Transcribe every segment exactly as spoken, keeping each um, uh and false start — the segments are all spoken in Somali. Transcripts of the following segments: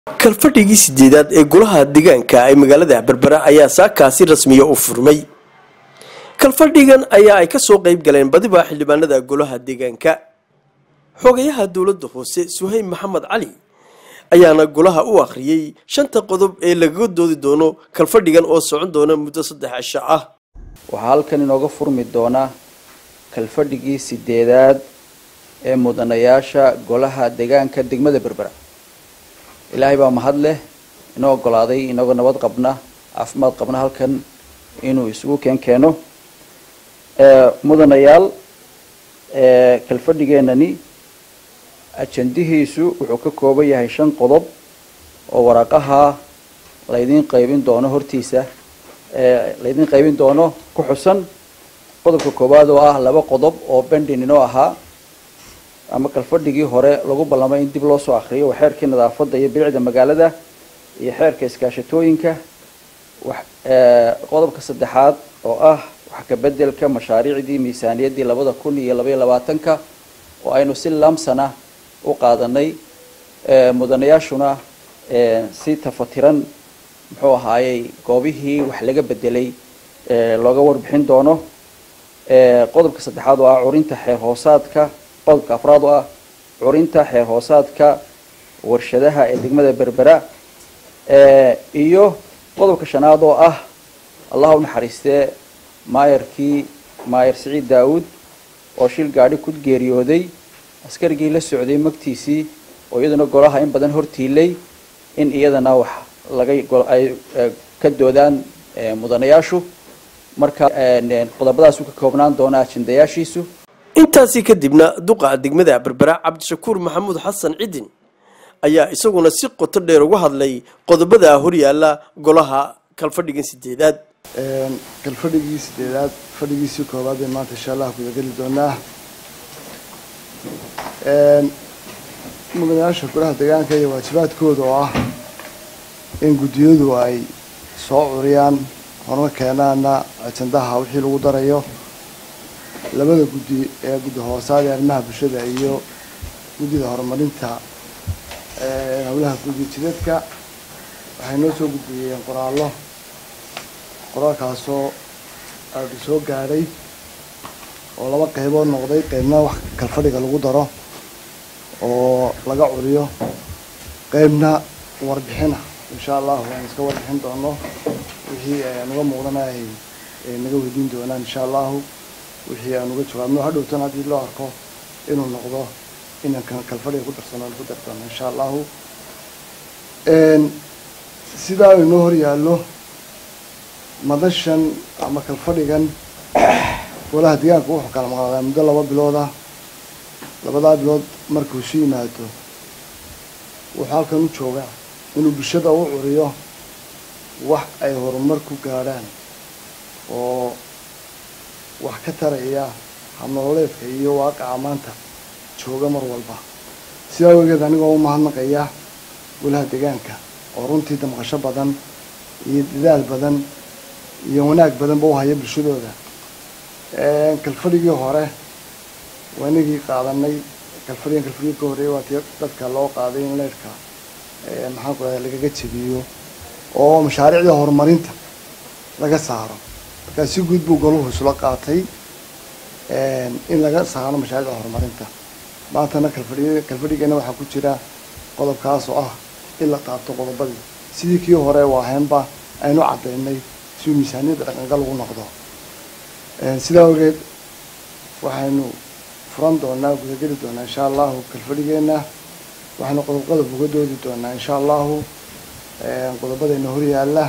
kalfadhigii sideedaad ee golaha deegaanka ay magaalada Berbera ayaa saakaasi rasmiya u furmay. kalfadhigan ayaa ay ka soo qayb galeen badiba xildhibaanada golaha deegaanka. xogayaha dawladda hoose Suhaym Maxamed Cali ayaana golaha u akhriyay shanta qodob ee laga doodi doono kalfadhigan oo socon doona muddo saddex cisho ah. waxaa halkan inooga furmi doona kalfadhigii sideedaad ee mudanayaasha golaha deegaanka degmada Berbera. ilaahay baa mahad leh inoo ogolaaday inagoo nabad qabna caafimaad qabna halkan inuu isugu keen keeno ee mudanayaal ee kalfadhigeenani ajandihiisu wuxuu ka kooban yahay shan qodob oo waraqaha la idin qaybin doono hortiisa ee la idin qaybin doono ku xusan qodobka koobaad oo ah laba qodob oo bending inoo ahaa ama kalfadhigii hore lagu ballamay in dib loo soo akhriyo xeerkii nadaafadda iyo bilicda magaalada iyo xeerka iskaashatooyinka wax ee qodobka saddexaad oo ah wax ka bedelka mashaariicdii miisaaniyadii labada kun iyo laba iyo labaatanka oo aynu si lamsana u qaadanay ee mudanayaashuna ee si tafatiran muxuu ahaayay goobihii wax laga bedelay ee looga warbixin doono ee qodobka saddexaad oo ah curinta xeer hoosaadka qodobka afraad oo ah curinta xeer hoosaadka warshadaha ee degmada Berbera ee iyo qodobka shanaad oo ah Allah u naxariistee maayarkii maayar Siciid Daawud oo shil gaadhi ku geeriyooday askarigii la socday magtiisii oo iyaduna golaha in badan hortiilay in iyadana wax laga ay ka doodaan mudanayaashu marka qodobadaas uu ka koobnaan doona ajandayaashiisu. intaasi kadibna duqa degmada Berbera Cabdishakuur Maxamuud Xasan Cidin ayaa isaguna si qoto dheer uga hadlay qodobada hor yaala golaha kalfadhigan sideedaad. ee kalfadhigii sideedaad fadhigiisii koobaad ee maanta insha Allah ku gali doonaa ee mudanayaasha golaha deegaanka iyo waajibaadkooda oo ah in gudiyadu ay soo uriyaan horma keenaana ajandaha wixii lagu darayo labada gudi ee gudi hoosaad ee arrimaha bulshada iyo gudida horumarinta ee hawlaha gudi jidadka waxay noo soo gudbiyeen qoraallo qoraalkaasoo aad soo gaaray oo laba qaybood noqday qaybna wax kalfadhiga lagu daro oo laga curiyo qaybna warbixina insha Allah waan iska warbixin doono wixii naga muuqdanay ee naga weydiin doonaan insha Allah wixii aan uga jawaabno hadhowtan hadii loo arko inuu noqdo inaan kalfadhiga ku darsano ku dartano insha Allah een sidaa inoo hor yaalo madashan ama kalfadhigan golaha deegaanka wuxuu kala maqnaadaa muddo laba bilood ah labada bilood markuu sii yimaado wuxuu halkan u joogaa inuu bulshada u curiyo wax ay horumar ku gaaraan oo wax ka taraya habnololeedka iyo waaqaca maanta jooga mar walba sidaa wegeed anigoo u mahadnaqaya golaha deegaanka oo runtii damqasho badan iyo dadaal badan iyo wanaag badan buu haya bulshadooda ee kalfadhigii hore wanigii qaadanay kalfadhigan kalfadhigii ka horeeyay waa dadka loo qaaday in leerka ee maxaan ku raadin laga jabiyo oo mashaariicda horumarinta laga saaro marka si guud buu goluhu isla qaatay ee in laga saaro mashaariicda horumarinta maantana kalfadhiga kalfadhigana waxa ku jira qodobkaas oo ah in la qaato qodobadii sidii kii hore waa heenba aynu cadeynay si miisaaniyada dhaqanka lagu noqdo ee sidaa ogeed waxaynu furan doonaa gudageli doonaa insha Allah kalfadhigeena waxaanu qodob qodob uga doodi doonaa insha Allah ee qodobadeena hor yaala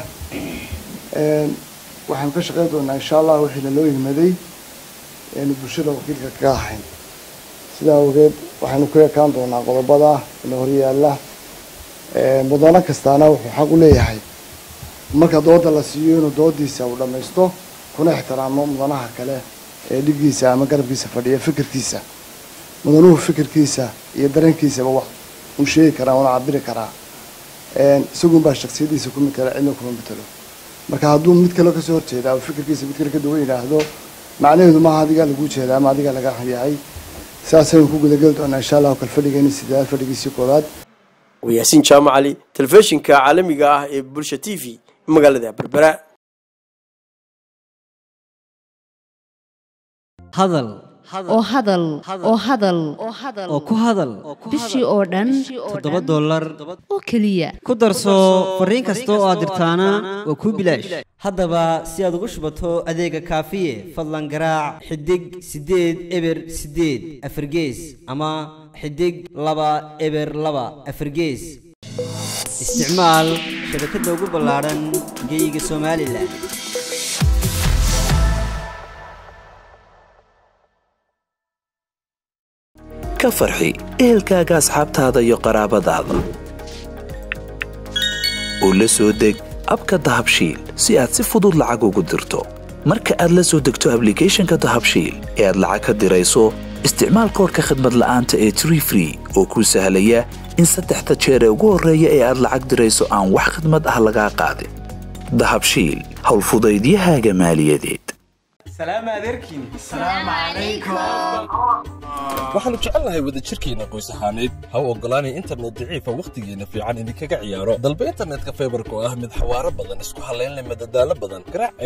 ee waxaan ka shaqeyn doonaa insha Allah wixii loo yimaday ee bulshada wakiilka ka ahayn sidaa ogeed waxaanu ku ekaan doonaa qodobada inoo hor yaala ee mudana kastaana wuxuu xaq u leeyahay marka dooda la siiyo inuu doodiisa u dhameysto kuna ixtiraamo mudanaha kale ee dhigiisa ama garabkiisa fadhiya fikirkiisa mudanuhu fikirkiisa iyo dareenkiisa wax uu sheegi karaa oo cabiri karaa ee isagu baa shakhsiyadiisa ku mid kale cilmi ku matalo marka hadduu mid kale ka soo horjeedaa fikirkiisa mid kale ka duwan yiraahdo macnaheedu ma aha adiga lagu jeedaa ama adiga laga yahay saasay ku gudagal doonaa insha Allah kalfadhigeena sidaad fadhigiisa koobaad وياسين جامع علي تلفزيون كعالمي آه بولشة تي في مقالة بربراء hadal oo hadal oo hadal oo ku hadal bishii oo dhan toddoba dollar oo kaliya ku darso fariin kasta oo aad dirtaana waa ku bilaash haddaba si aad ugu shubato adeega kaafiye fadlan garaac xidig sideed eber sideed afargees ama xidig laba eber laba afargees isticmaal shabakadda ugu ballaaran geyga Soomaaliland ka farxi ehelkaaga asxaabtaada iyo qaraabadaada oo la soo deg abka dahabshiil si aad si fudud lacag ugu dirto marka aad la soo degto applicationka dahabshiil ee aad lacag ka dirayso isticmaal koodka khidmad la'aanta ee tree free oo kuu sahlaya in saddexda jeer ee ugu horreeya ee aad lacag dirayso aan wax khidmad ah lagaa qaadin dahabshiil howlfudaydiyahaaga maaliyadeed سلام عليكم السلام عليكم waxaanu jecelnahay wada jirkeena qoys ahaaneed ha u ogolaanay internet daciif ah waqtigeena fiican idinkaga ciyaaro dalba internetka fiber-ka oo ah mid xawaaro badan isku halayn leh madadaalo badan